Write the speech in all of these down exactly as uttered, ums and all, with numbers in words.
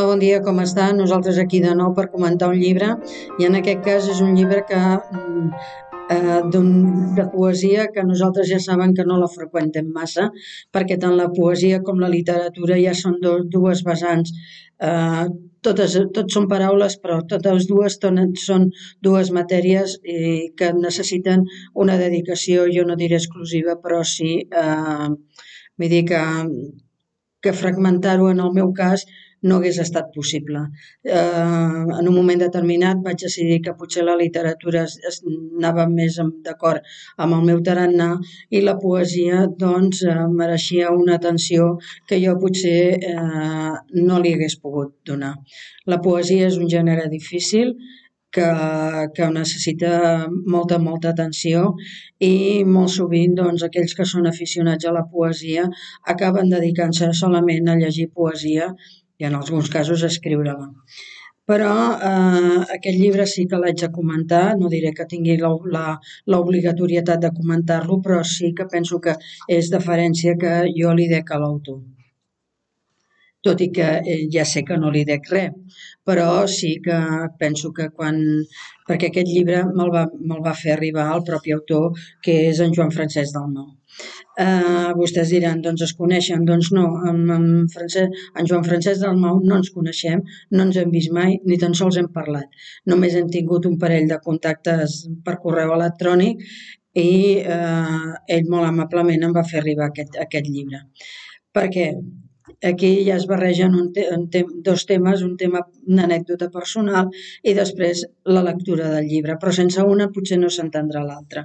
Hola, bon dia, com està? Nosaltres aquí de nou per comentar un llibre i en aquest cas és un llibre que, eh, de poesia que nosaltres ja saben que no la freqüentem massa perquè tant la poesia com la literatura ja són do, dues vessants, eh, totes, tots són paraules però totes dues són dues matèries i que necessiten una dedicació, jo no diré exclusiva, però sí, eh, vull dir que, que fragmentar-ho en el meu cas no hagués estat possible. Eh, en un moment determinat vaig decidir que potser la literatura es, es anava més d'acord amb el meu tarannà i la poesia doncs eh, mereixia una atenció que jo potser eh, no li hagués pogut donar. La poesia és un gènere difícil que, que necessita molta, molta atenció i molt sovint doncs, aquells que són aficionats a la poesia acaben dedicant-se solament a llegir poesia i en alguns casos a escriure-la. Però eh, aquest llibre sí que l'haig de comentar, no diré que tingui l'obligatorietat de comentar-lo, però sí que penso que és deferència que jo li dec a l'autor. Tot i que ja sé que no li dec res, però sí que penso que quan... perquè aquest llibre me'l va, me'l va fer arribar el propi autor, que és en Joan Francesc Dalmau. Uh, vostès diran, doncs es coneixen, doncs no, amb, amb Francesc, en Joan Francesc Dalmau no ens coneixem, no ens hem vist mai, ni tan sols hem parlat. Només hem tingut un parell de contactes per correu electrònic i uh, ell molt amablement em va fer arribar aquest, aquest llibre. Per què? Aquí ja es barregen un te un te dos temes, un tema, una anècdota personal i després la lectura del llibre, però sense una potser no s'entendrà l'altra.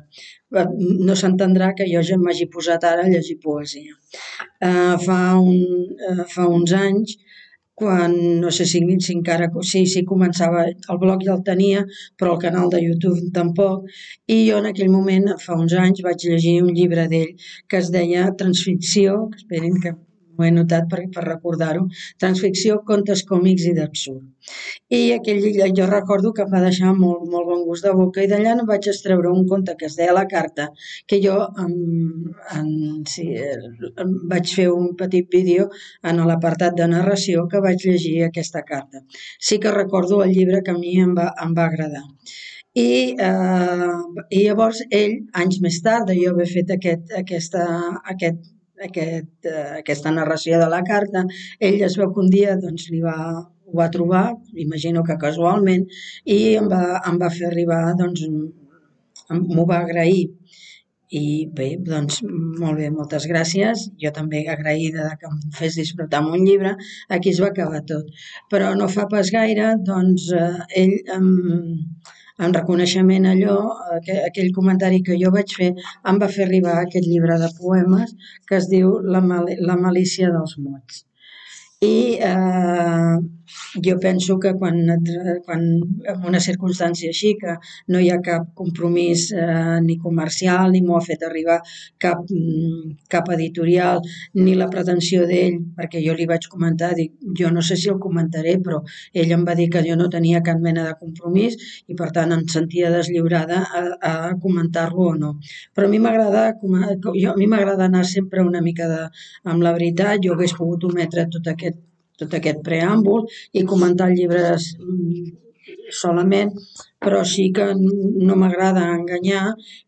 No s'entendrà que jo ja m'hagi posat ara a llegir poesia. Uh, fa, un, uh, fa uns anys, quan no sé si, si encara sí, sí començava, el blog ja el tenia, però el canal de YouTube tampoc, i jo en aquell moment, fa uns anys, vaig llegir un llibre d'ell que es deia Transficció, que esperin que ho he notat per, per recordar-ho, Transficció, contes còmics i d'absurd. I aquell jo recordo que em va deixar molt, molt bon gust de boca i d'allà em vaig extreure un conte que es deia La carta, que jo em, em, sí, em vaig fer un petit vídeo en l'apartat de narració que vaig llegir aquesta carta. Sí que recordo el llibre que a mi em va, em va agradar. I, eh, i llavors ell, anys més tard de jo haver fet aquest, aquesta, aquest Aquest, uh, aquesta narració de la carta, ell es veu que un dia doncs, li va, ho va trobar, imagino que casualment, i em va, em va fer arribar, doncs, m'ho va agrair. I bé, doncs, molt bé, moltes gràcies. Jo també agraïda que em fes disfrutar amb un llibre. Aquí es va acabar tot. Però no fa pas gaire, doncs, uh, ell... Um, en reconeixement a allò, aquell comentari que jo vaig fer, em va fer arribar aquest llibre de poemes que es diu La, mal la malícia dels mots. I eh, jo penso que quan, quan en una circumstància així, que no hi ha cap compromís eh, ni comercial, ni m'ho ha fet arribar cap, cap editorial, ni la pretensió d'ell, perquè jo li vaig comentar, dic, jo no sé si el comentaré, però ell em va dir que jo no tenia cap mena de compromís i per tant em sentia deslliurada a, a comentar-lo o no. Però a mi m'agrada a mi m'agrada anar sempre una mica de, amb la veritat. Jo hagués pogut ometre tot aquest tot aquest preàmbul i comentar el llibre solament, però sí que no m'agrada enganyar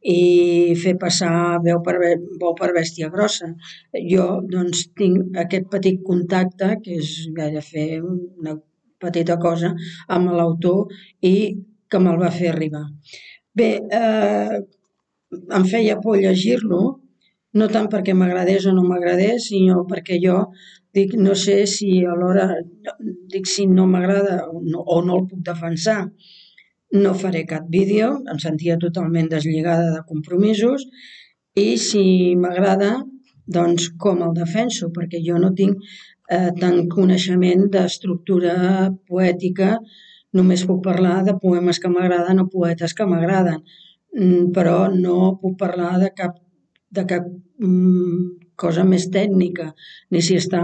i fer passar veu per, veu per bèstia grossa. Jo doncs tinc aquest petit contacte, que és gairebé una petita cosa, amb l'autor i que me'l va fer arribar. Bé, eh, em feia por llegir-lo, no tant perquè m'agradés o no m'agradés, sinó perquè jo dic, no sé si alhora, dic, si no m'agrada o, no, o no el puc defensar, no faré cap vídeo, em sentia totalment deslligada de compromisos i si m'agrada, doncs com el defenso, perquè jo no tinc eh, tant coneixement d'estructura poètica, només puc parlar de poemes que m'agraden o poetes que m'agraden, però no puc parlar de cap, de cap mm, cosa més tècnica, ni si està,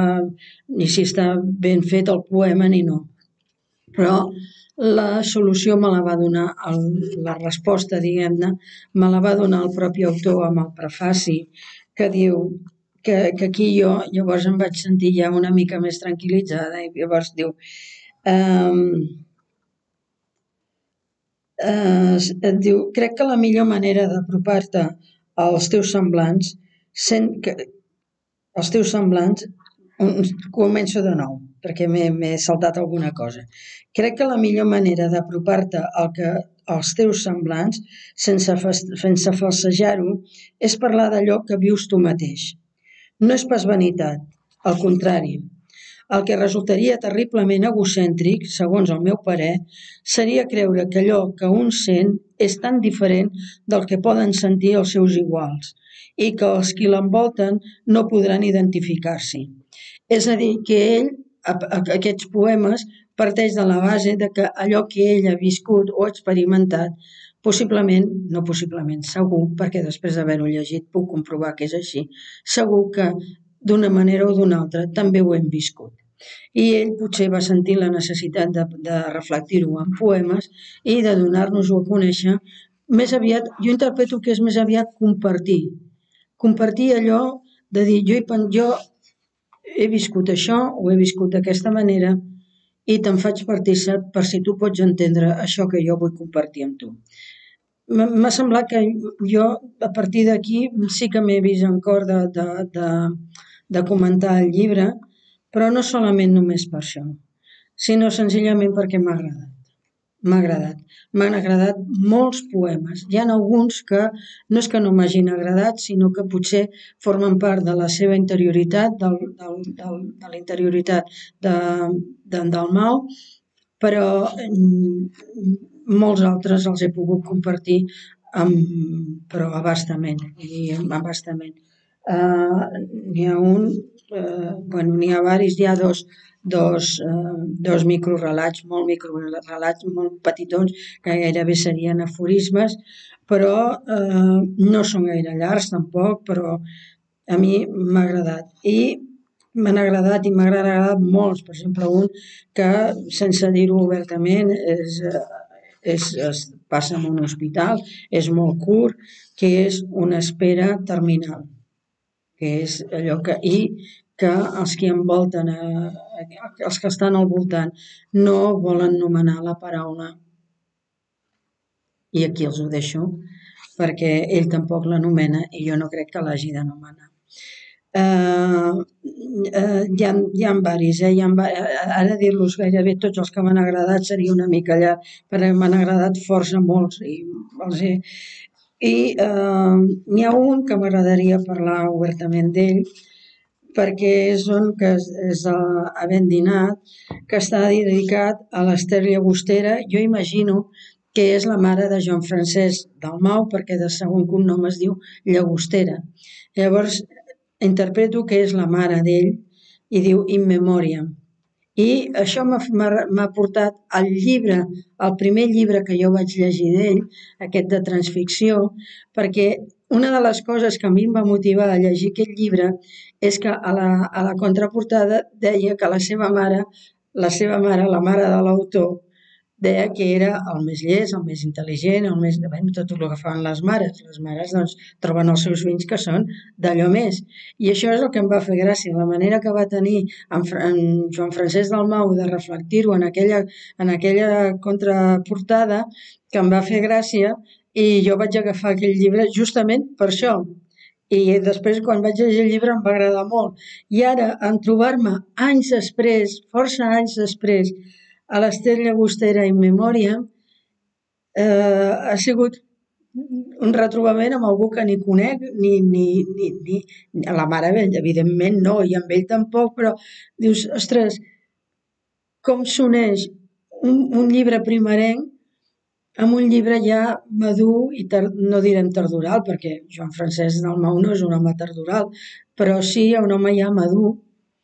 ni si està ben fet el poema ni no. Però la solució me la va donar, el, la resposta, diguem-ne, me la va donar el propi autor amb el prefaci que diu que, que aquí jo llavors em vaig sentir ja una mica més tranquil·litzada i llavors diu um, uh, et diu, crec que la millor manera d'apropar-te als teus semblants sent que els teus semblants començo de nou perquè m'he saltat alguna cosa. Crec que la millor manera d'apropar-te al que als teus semblants sense, sense falsejar-ho és parlar d'allò que vius tu mateix. No és pas vanitat, al contrari. El que resultaria terriblement egocèntric, segons el meu parer, seria creure que allò que un sent és tan diferent del que poden sentir els seus iguals i que els qui l'envolten no podran identificar-s'hi. És a dir, que ell, aquests poemes, parteix de la base de que allò que ell ha viscut o experimentat, possiblement, no possiblement, segur, perquè després d'haver-ho llegit puc comprovar que és així, segur que d'una manera o d'una altra també ho hem viscut. I ell potser va sentir la necessitat de, de reflectir-ho en poemes i de donar-nos-ho a conèixer. Més aviat, jo interpreto que és més aviat compartir. Compartir allò de dir, jo, jo he viscut això, o he viscut d'aquesta manera, i te'n faig partícip per si tu pots entendre això que jo vull compartir amb tu. M'ha semblat que jo, a partir d'aquí, sí que m'he vist en cor de, de, de, de comentar el llibre, però no solament només per això, sinó senzillament perquè m'ha agradat. M'ha agradat. M'han agradat molts poemes. Hi ha alguns que no és que no m'hagin agradat, sinó que potser formen part de la seva interioritat, del, del, del, de la interioritat de, de, del Mau, però molts altres els he pogut compartir amb, però abastament. I abastament. Uh, n'hi ha un, uh, bueno, n'hi ha varis, hi ha dos, dos, uh, dos microrelats, molt microrelats, molt petitons, que gairebé serien aforismes, però uh, no són gaire llargs tampoc, però a mi m'ha agradat. I m'han agradat i m'ha agradat molts, per exemple, un que, sense dir-ho obertament, és, és, es passa en un hospital, és molt curt, que és una espera terminal, que és allò que... I que els que envolten, eh, els que estan al voltant, no volen nomenar la paraula. I aquí els ho deixo, perquè ell tampoc l'anomena i jo no crec que l'hagi de nomenar. Uh, uh, hi ha, hi ha varis, eh? hi ha, ara dir-los gairebé tots els que m'han agradat seria una mica allà, perquè m'han agradat força molts i els he... I uh, n'hi ha un que m'agradaria parlar obertament d'ell, perquè és on que és, és a Vendinat, que està dedicat a l'Ester Llagostera. Jo imagino que és la mare de Joan Francesc Dalmau, perquè de segon cognom es diu Llagostera. Llavors, interpreto que és la mare d'ell i diu In Memoriam. I això m'ha portat al llibre, al primer llibre que jo vaig llegir d'ell, aquest de transficció, perquè una de les coses que a mi em va motivar a llegir aquest llibre és que a la, a la contraportada deia que la seva mare, la seva mare, la mare de l'autor, deia que era el més llest, el més intel·ligent, el més... Bé, tot el que fan les mares. Les mares doncs, troben els seus fills que són d'allò més. I això és el que em va fer gràcia, la manera que va tenir en, en Joan Francesc Dalmau de reflectir-ho en aquella, en aquella contraportada, que em va fer gràcia, i jo vaig agafar aquell llibre justament per això. I després, quan vaig llegir el llibre, em va agradar molt. I ara, en trobar-me anys després, força anys després, a l'Ester Llagostera In Memoriam, eh, ha sigut un retrobament amb algú que ni conec, ni, ni, ni, ni, ni a la mare, evidentment no, i amb ell tampoc, però dius, ostres, com s'uneix un, un llibre primerenc amb un llibre ja madur i tar, no direm tardoral, perquè Joan Francesc Dalmau no és un home tardoral, però sí un home ja madur.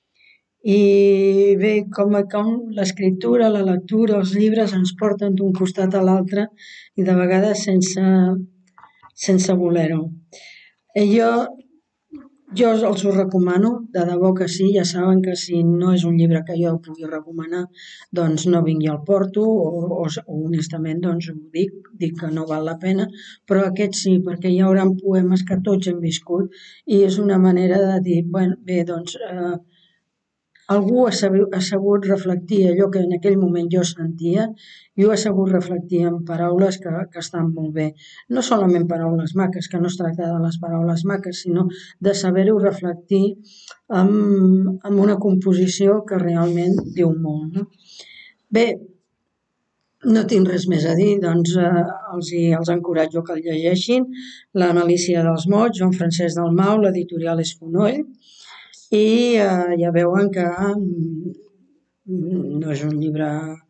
I bé, com, com l'escriptura, la lectura, els llibres ens porten d'un costat a l'altre i de vegades sense, sense voler-ho. Jo Jo els ho recomano, de debò que sí, ja saben que si no és un llibre que jo pugui recomanar, doncs no vinc i el porto, o, o, o honestament doncs ho dic, dic que no val la pena, però aquest sí, perquè hi haurà poemes que tots hem viscut i és una manera de dir, bueno, bé, doncs eh, algú ha sabut, ha sabut reflectir allò que en aquell moment jo sentia i ho ha sabut reflectir en paraules que, que estan molt bé. No solament paraules maques, que no es tracta de les paraules maques, sinó de saber-ho reflectir amb, amb una composició que realment diu molt. No? Bé, no tinc res més a dir, doncs eh, els, hi, els encoratjo que el llegeixin. La Malícia dels mots, Joan Francesc Dalmau, l'editorial és Fonoll, i eh, ja veuen que mm, no és un llibre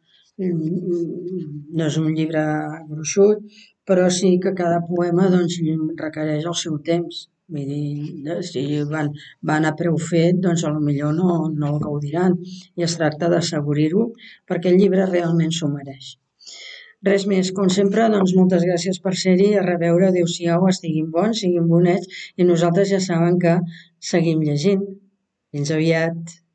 no és un llibre gruixut, però sí que cada poema doncs, requereix el seu temps. Vull dir, si van, van a preu fet, doncs potser no, no el gaudiran. I es tracta d'assaborir-ho perquè el llibre realment s'ho mereix. Res més, com sempre, doncs moltes gràcies per ser-hi, a reveure, adéu-siau, estiguin bons, siguin bonets, i nosaltres ja saben que seguim llegint. Fins aviat.